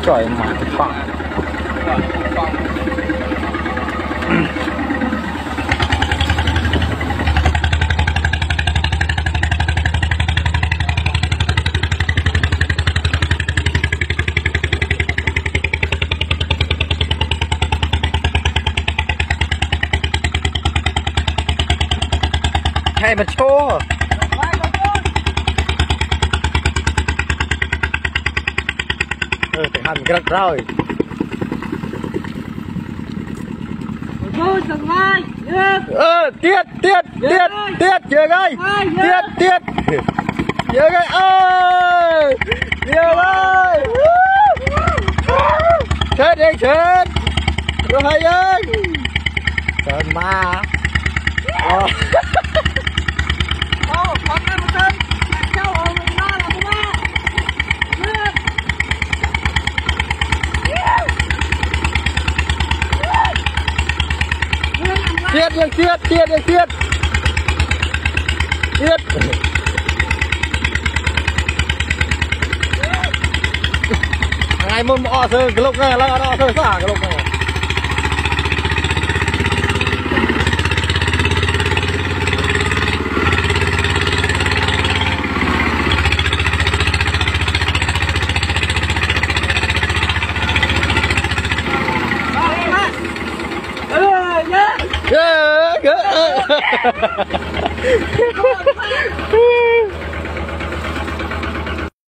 trời mà phẳng hay mà chô phải hành rất rồi tiết chưa ơi tiết chưa ơi ơi chưa ơi chết đi chết rồi hay ơi trời ma tiết ngày môn mọ sơ cái lúc này là nó sơ xả cái lúc này yeah.